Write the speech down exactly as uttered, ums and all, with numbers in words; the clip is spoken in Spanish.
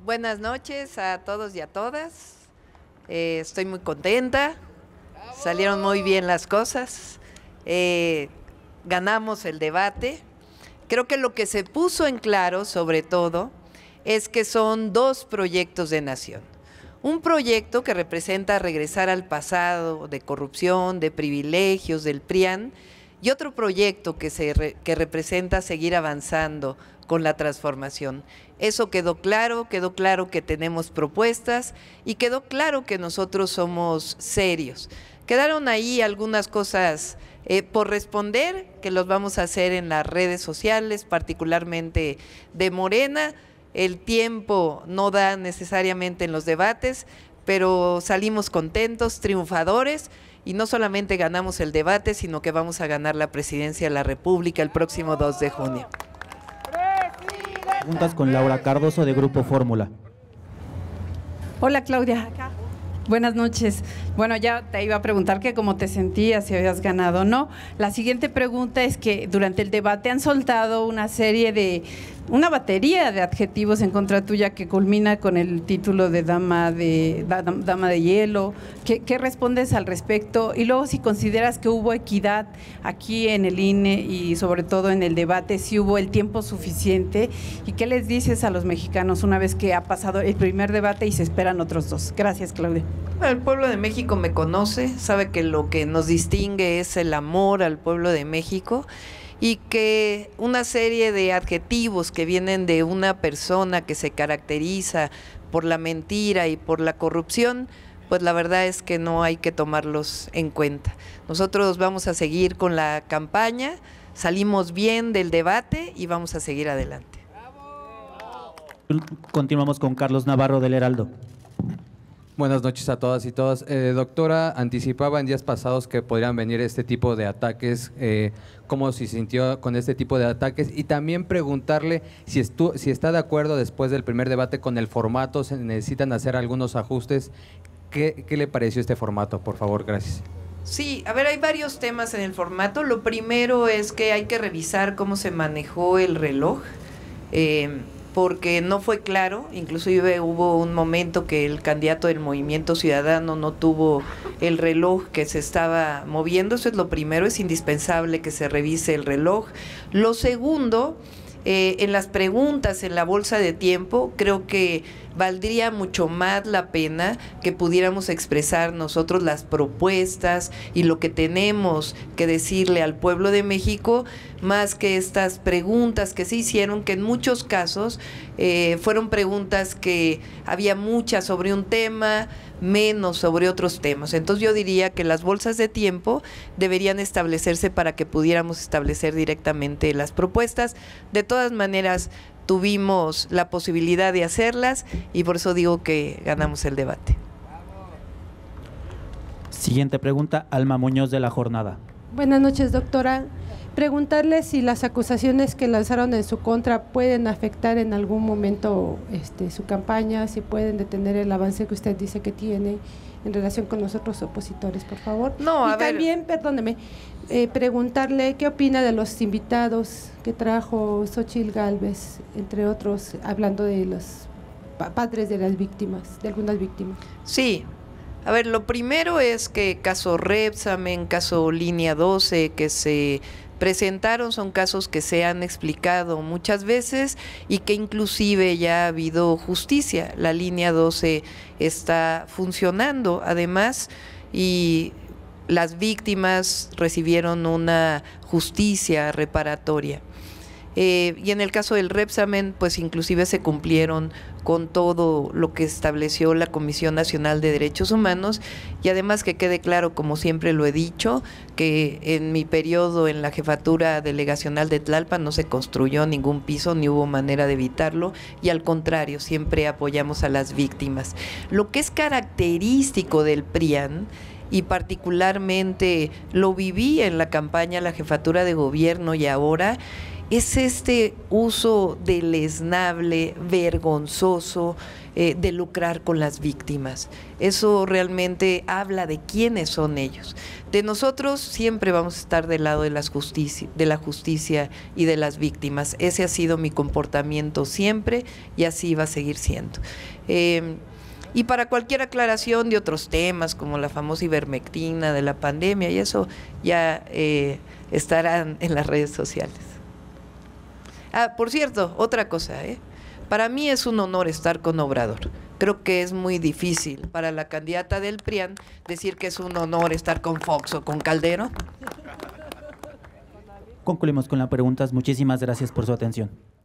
Buenas noches a todos y a todas. Eh, estoy muy contenta. Salieron muy bien las cosas. Eh, ganamos el debate. Creo que lo que se puso en claro, sobre todo, es que son dos proyectos de nación. Un proyecto que representa regresar al pasado de corrupción, de privilegios del PRIAN, y otro proyecto que, se re, que representa seguir avanzando con la transformación. Eso quedó claro, quedó claro que tenemos propuestas y quedó claro que nosotros somos serios. Quedaron ahí algunas cosas eh, por responder, que los vamos a hacer en las redes sociales, particularmente de Morena. El tiempo no da necesariamente en los debates, pero salimos contentos, triunfadores, y no solamente ganamos el debate, sino que vamos a ganar la presidencia de la República el próximo dos de junio. Preguntas con Laura Cardoso de Grupo Fórmula. Hola Claudia. Buenas noches. Bueno, ya te iba a preguntar que cómo te sentías, si habías ganado o no. La siguiente pregunta es que durante el debate han soltado una serie de, una batería de adjetivos en contra tuya que culmina con el título de dama de, dama de hielo. ¿Qué, qué respondes al respecto? Y luego, si consideras que hubo equidad aquí en el I N E y sobre todo en el debate, si hubo el tiempo suficiente, ¿y qué les dices a los mexicanos una vez que ha pasado el primer debate y se esperan otros dos? Gracias, Claudia. El pueblo de México me conoce, sabe que lo que nos distingue es el amor al pueblo de México y que una serie de adjetivos que vienen de una persona que se caracteriza por la mentira y por la corrupción, pues la verdad es que no hay que tomarlos en cuenta. Nosotros vamos a seguir con la campaña, salimos bien del debate y vamos a seguir adelante. Continuamos con Carlos Navarro del Heraldo. Buenas noches a todas y todos. Eh, doctora, anticipaba en días pasados que podrían venir este tipo de ataques, eh, cómo se sintió con este tipo de ataques y también preguntarle si, estu si está de acuerdo después del primer debate con el formato, se necesitan hacer algunos ajustes. ¿Qué, qué le pareció este formato? Por favor, gracias. Sí, a ver, hay varios temas en el formato. Lo primero es que hay que revisar cómo se manejó el reloj. Eh, porque no fue claro, inclusive hubo un momento que el candidato del Movimiento Ciudadano no tuvo el reloj que se estaba moviendo. Eso es lo primero, es indispensable que se revise el reloj. Lo segundo, eh, en las preguntas, en la bolsa de tiempo, creo que valdría mucho más la pena que pudiéramos expresar nosotros las propuestas y lo que tenemos que decirle al pueblo de México, más que estas preguntas que se hicieron, que en muchos casos eh, fueron preguntas que había muchas sobre un tema, menos sobre otros temas. Entonces yo diría que las bolsas de tiempo deberían establecerse para que pudiéramos establecer directamente las propuestas. De todas maneras, tuvimos la posibilidad de hacerlas y por eso digo que ganamos el debate. Siguiente pregunta, Alma Muñoz de La Jornada. Buenas noches, doctora. Preguntarle si las acusaciones que lanzaron en su contra pueden afectar en algún momento este, su campaña, si pueden detener el avance que usted dice que tiene en relación con los otros opositores, por favor. No, a y ver. también, perdóneme, eh, preguntarle qué opina de los invitados que trajo Xóchitl Gálvez, entre otros, hablando de los pa padres de las víctimas, de algunas víctimas. Sí. A ver, lo primero es que caso Repsamen, caso Línea doce, que se presentaron, son casos que se han explicado muchas veces y que inclusive ya ha habido justicia. La Línea doce está funcionando además y las víctimas recibieron una justicia reparatoria. Eh, y en el caso del Repsamen, pues inclusive se cumplieron con todo lo que estableció la Comisión Nacional de Derechos Humanos y además que quede claro, como siempre lo he dicho, que en mi periodo en la jefatura delegacional de Tlalpan no se construyó ningún piso ni hubo manera de evitarlo y al contrario, siempre apoyamos a las víctimas. Lo que es característico del PRIAN y particularmente lo viví en la campaña a la jefatura de gobierno y ahora, es este uso deleznable, vergonzoso, eh, de lucrar con las víctimas. Eso realmente habla de quiénes son ellos. De nosotros siempre vamos a estar del lado de, las justicia, de la justicia y de las víctimas. Ese ha sido mi comportamiento siempre y así va a seguir siendo. Eh, y para cualquier aclaración de otros temas, como la famosa ivermectina de la pandemia, y eso ya eh, estarán en las redes sociales. Ah, por cierto, otra cosa, ¿eh? Para mí es un honor estar con Obrador. Creo que es muy difícil para la candidata del P R I A N decir que es un honor estar con Fox o con Calderón. Concluimos con las preguntas. Muchísimas gracias por su atención.